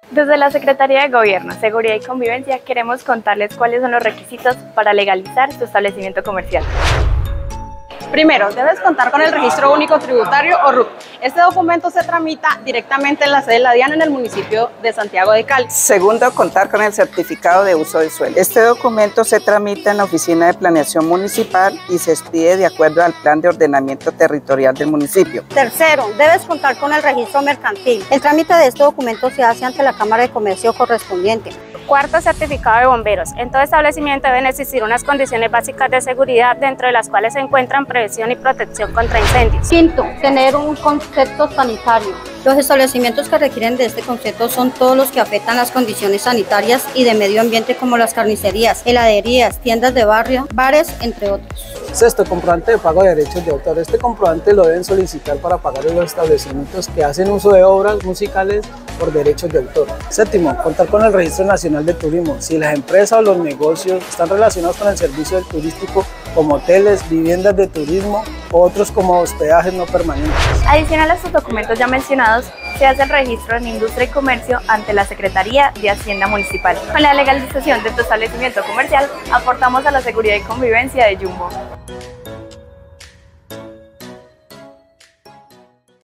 Desde la Secretaría de Gobierno, Seguridad y Convivencia queremos contarles cuáles son los requisitos para legalizar tu establecimiento comercial. Primero, debes contar con el Registro Único Tributario o RUT. Este documento se tramita directamente en la sede de la DIAN en el municipio de Santiago de Cali. Segundo, contar con el certificado de uso de suelo. Este documento se tramita en la Oficina de Planeación Municipal y se expide de acuerdo al Plan de Ordenamiento Territorial del municipio. Tercero, debes contar con el registro mercantil. El trámite de este documento se hace ante la Cámara de Comercio correspondiente. Cuarto, certificado de bomberos. En todo establecimiento deben existir unas condiciones básicas de seguridad, dentro de las cuales se encuentran prevención y protección contra incendios. Quinto, tener un concepto sanitario. Los establecimientos que requieren de este concepto son todos los que afectan las condiciones sanitarias y de medio ambiente, como las carnicerías, heladerías, tiendas de barrio, bares, entre otros. Sexto, comprobante de pago de derechos de autor. Este comprobante lo deben solicitar para pagar en los establecimientos que hacen uso de obras musicales por derechos de autor. Séptimo, contar con el Registro Nacional de Turismo. Si las empresas o los negocios están relacionados con el servicio del turístico, como hoteles, viviendas de turismo o otros como hospedajes no permanentes. Adicional a estos documentos ya mencionados, se hace el registro en Industria y Comercio ante la Secretaría de Hacienda Municipal. Con la legalización de tu establecimiento comercial, aportamos a la seguridad y convivencia de Jumbo.